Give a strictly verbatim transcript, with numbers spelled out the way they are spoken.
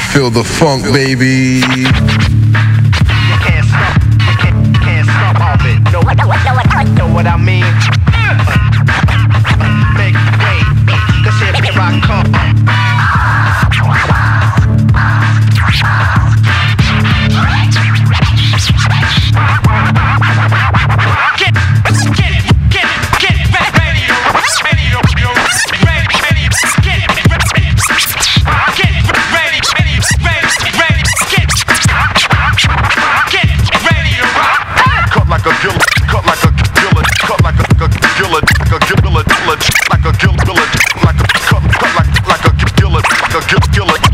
Feel the funk, baby. You can't stop, you can't, can't stop off it. Know, know, know, know what I mean? Make way, cause here I come. Get, get it, get it, get it, ready, ready, ready, ready, ready, get it, ready, get it, ready, ready, ready, ready, get it, get it, ready to rock. Cut like a gill, cut like a gillet, cut like a gillet, like a gillet, like a gillet, like a cut, cut like like a gillet, like a gillet.